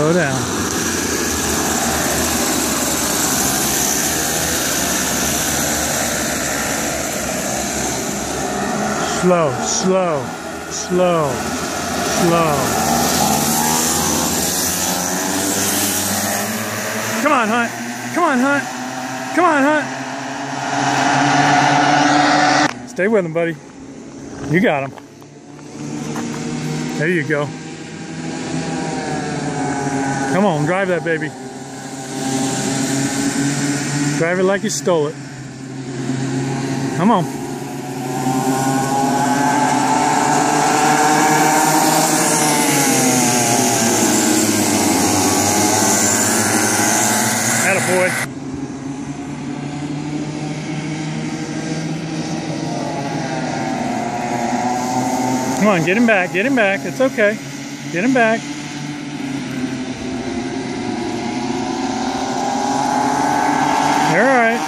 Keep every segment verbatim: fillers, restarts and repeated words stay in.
slow down. Slow, slow, slow, slow. Come on, Hunt. Come on, Hunt. Come on, Hunt. Stay with him, buddy. You got him. There you go. Come on, drive that baby. Drive it like you stole it. Come on. Attaboy. Come on, get him back, get him back. It's okay. Get him back. You're all right.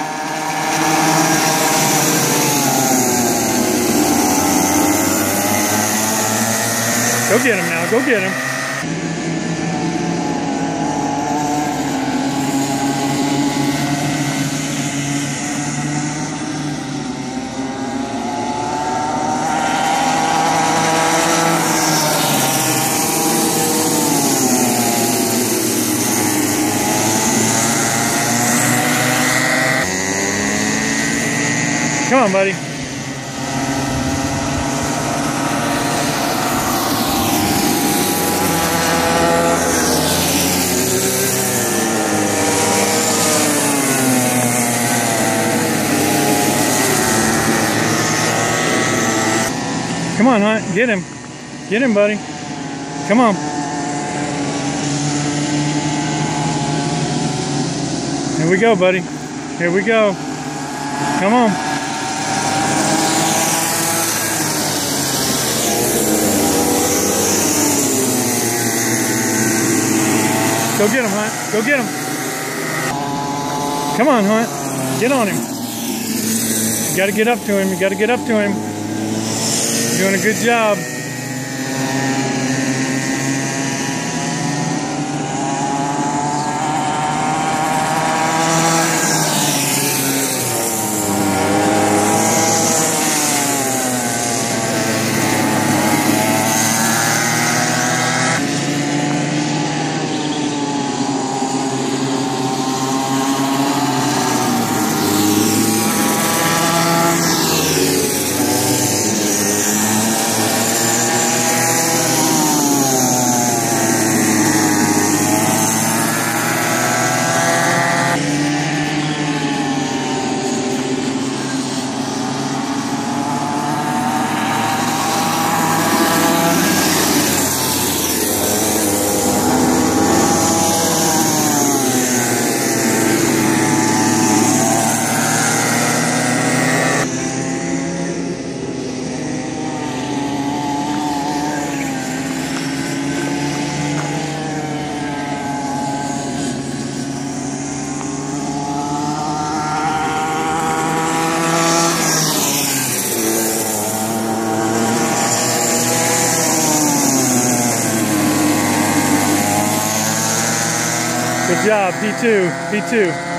Go get him now, go get him. Come on, buddy. Come on, Hunt. Get him. Get him, buddy. Come on. Here we go, buddy. Here we go. Come on. Go get him, Hunt. Go get him. Come on, Hunt. Get on him. You gotta get up to him. You gotta get up to him. You're doing a good job. Good job, B two, B two.